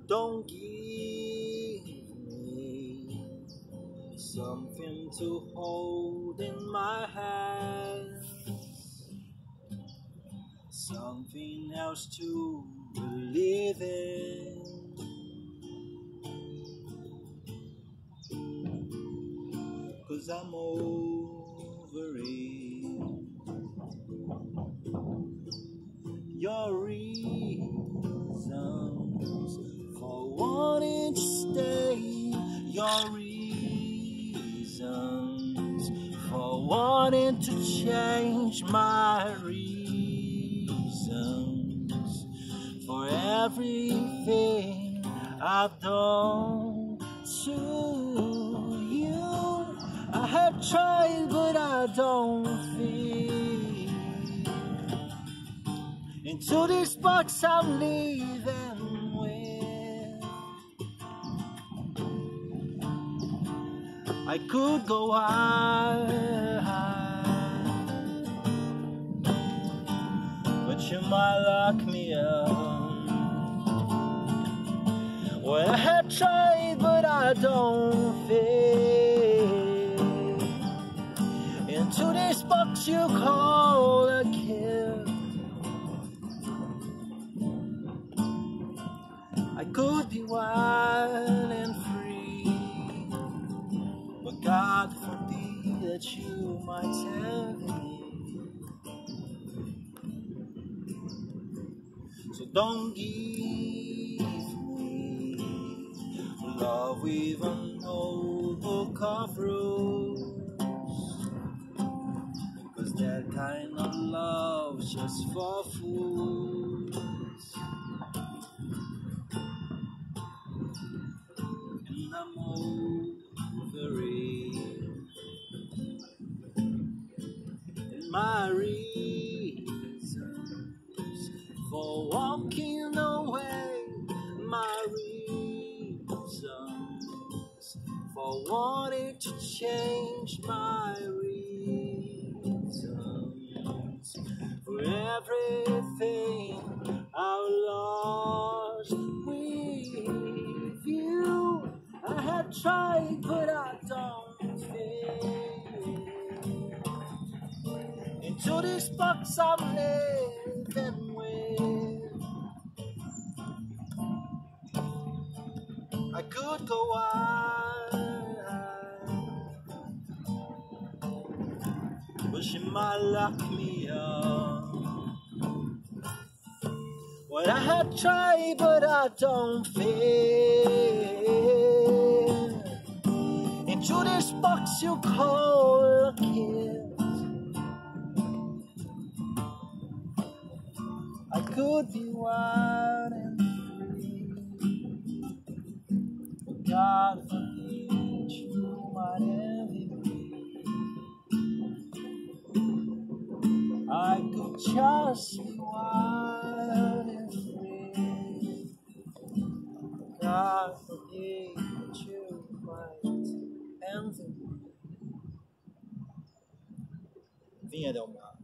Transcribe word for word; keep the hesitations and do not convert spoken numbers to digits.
don't give me something to hold in my hands, something else to believe in. 'Cause I'm over it. Your reasons for wanting to stay, your reasons for wanting to change, my reasons for everything I've done to you. I have tried, but I don't fit into this box I'm living with. I could go high, but you might lock me up. Well, I have tried, but I don't fit into this box you call a kid. I could be wild and free, but God forbid that you might tell me. So don't give me love with an old book of rules, 'cause that kind of love's just for fools. And I'm over it. And my reasons for walking away, my reasons for wanting to change, my reasons for everything I've lost with you. I have tried, but I don't fit into this box I'm living with. I could go wild, but she might lock me up. Well, I have tried, but I don't fit into this box you call a kid. I could be wild and free, but God forbid you might envy me. I could just be wild and free, God forbid that you might envy me. Viña del Mar.